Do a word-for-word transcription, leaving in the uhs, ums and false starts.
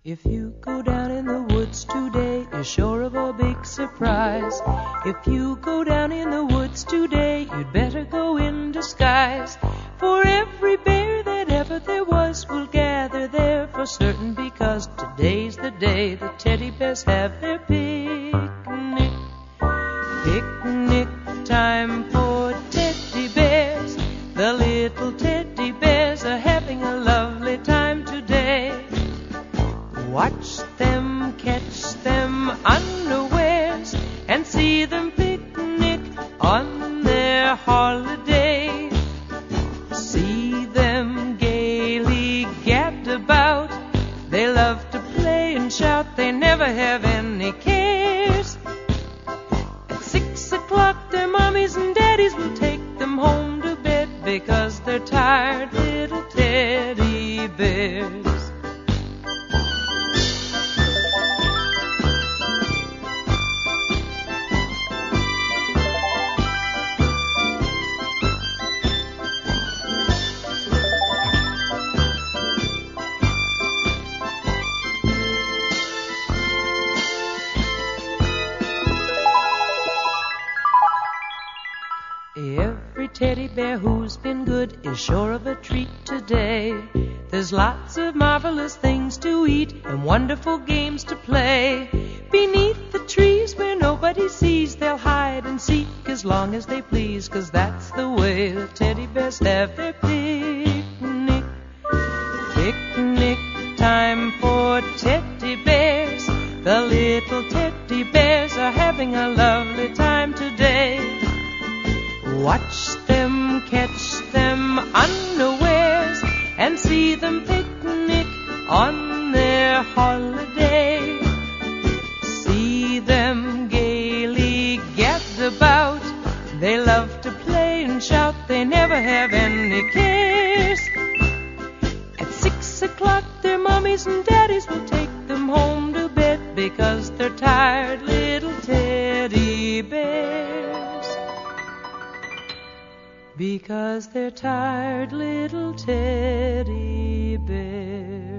If you go down in the woods today, you're sure of a big surprise. If you go down in the woods today, you'd better go in disguise. For every bear that ever there was will gather there for certain, because today's the day the teddy bears have their picnic. Picnic time for teddy bears. The little teddy bears are having a lovely time today. Watch them, catch them unawares, and see them picnic on their holiday. See them gaily gad about. They love to play and shout, they never have any cares. At six o'clock their mommies and daddies will take them home to bed, because they're tired little teddy bears. Every teddy bear who's been good is sure of a treat today. There's lots of marvelous things to eat and wonderful games to play. Beneath the trees where nobody sees, they'll hide and seek as long as they please, 'cause that's the way the teddy bears have their picnic. Picnic time for teddy bears. The little teddy bears are having a lovely time today. Watch them, catch them unawares, and see them picnic on their holiday. See them gaily gad about. They love to play and shout, they never have any cares. At six o'clock their mommies and daddies will take them home to bed, because they're tired little teddy bears. Because they're tired little teddy bears.